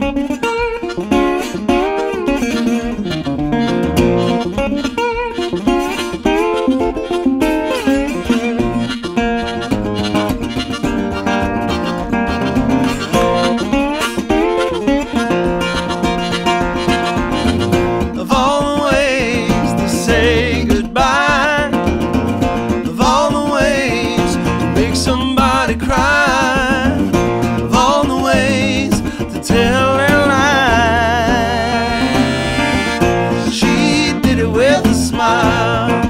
Somebody cry, of all the ways to tell their lie. She did it with a smile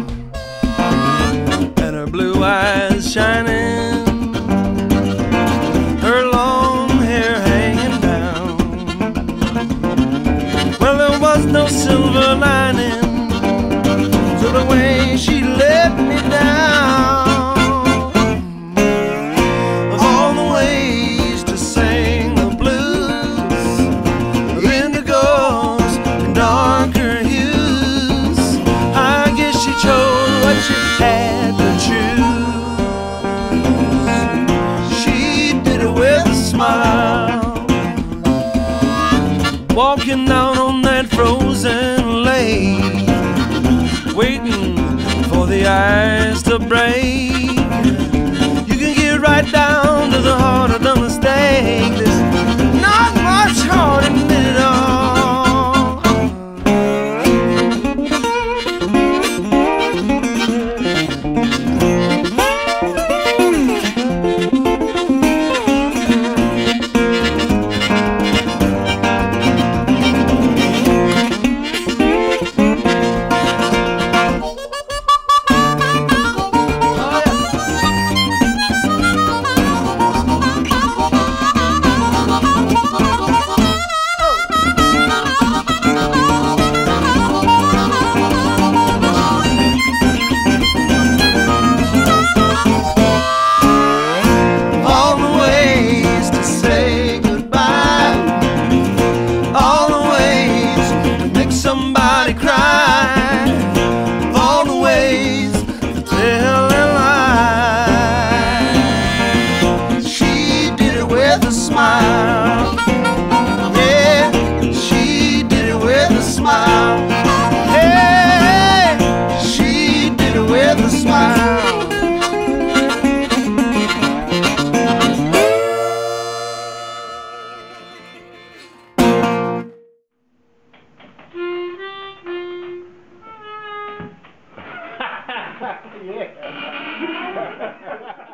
and her blue eyes shining, her long hair hanging down. Well, there was no silver lining to the way she let me down. Had to choose. She did it with a smile, walking down on that frozen lake, waiting for the ice to break. You can get right down to the heart of the mistake. There's not much heart in it all. Somebody cry, of all the ways to tell a lie. She did it with a smile. Yeah, she did it with a smile. Hey, she did it with a smile. Yeah.